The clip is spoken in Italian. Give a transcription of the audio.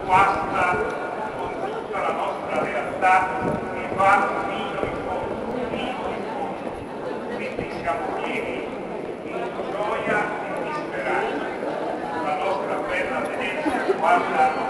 guasta con tutta la nostra realtà e va fino in fondo, fino in fondo. Quindi siamo pieni di gioia e di speranza. La nostra bella Venezia guarda